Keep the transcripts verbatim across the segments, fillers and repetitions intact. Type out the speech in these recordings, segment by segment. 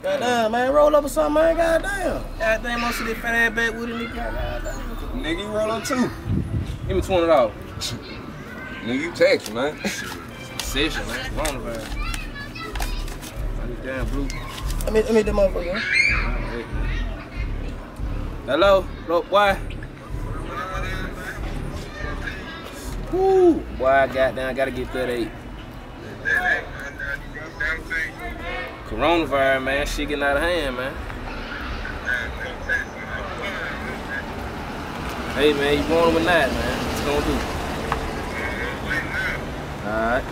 Goddamn, man, roll up or something, man. Goddamn. Goddamn, most of this fat ass back with it, nigga. Goddamn. Nigga, you roll up too. Give me twenty dollars. Nigga, you text, man. Session, man. Coronavirus. I need damn blue. Let me, let me the motherfucker. Hello, look, boy. Woo, boy, I got down. I gotta get thirty-eight. Coronavirus, man. Shit getting out of hand, man. Hey, man, you want him or not, man? What's gonna do? Alright.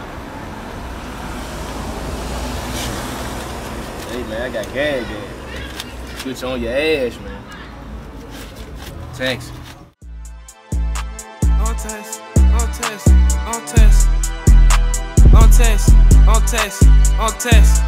Hey, man, I got gas, gas. Switch on your ass, man. Text. On text, on text, on text. On text, on text, on text.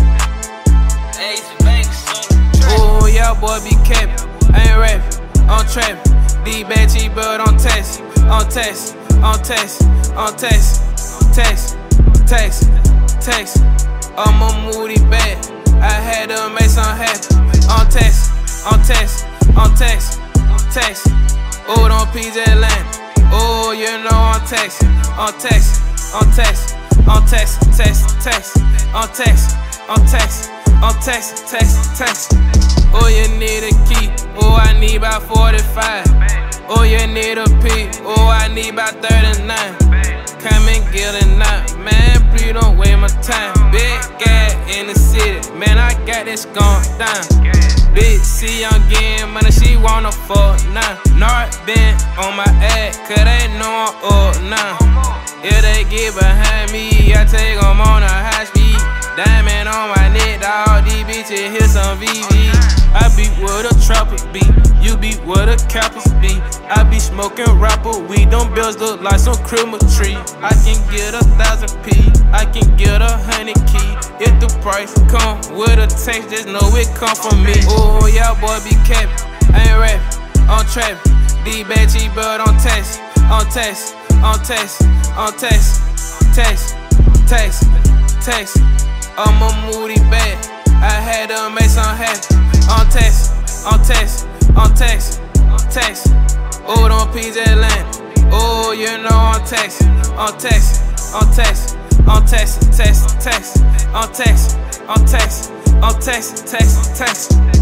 Oh, y'all boy be capping. I ain't rapping, I'm trapping. D bad G bird on text, on text, on text, on text, text, text, text. I'm a moody bad. I had to make some happen. On text, on text, on text, text. Oh, don't P J Atlanta. Oh, you know I'm text, on text, on text, on text, text, text, on text, on text, on text, text, text. Oh, you need a key. Oh, I need about forty-five. Oh, you need a P. Oh, I need about thirty-nine. Come and get it now, man. Please don't waste my time. Big guy in the city, man. I got this going down. Big C, I'm getting money. She wanna fuck now. North been on my ass, cause they know I'm up now. If they get behind me, I take them on a high speed. Diamond on my neck, dawg. These bitches hit some V V. I be where the trappers be, you be where the cappers be. I be smoking rapper weed, them bills look like some Christmas tree. I can get a thousand P, I can get a hundred key. If the price come with a text, just know it come from me. Oh, y'all boy be capping, I ain't rapping, I'm trapping. D bad G bird on text, on text, on text, on text, text, text, text. I'm a moody bad. I had to make some happen. On text, on text, on text, text. Oh, don't P J Atlanta. Oh, you know I'm text, on text, on text, on text, text, text, on text, on text, on text, text, text.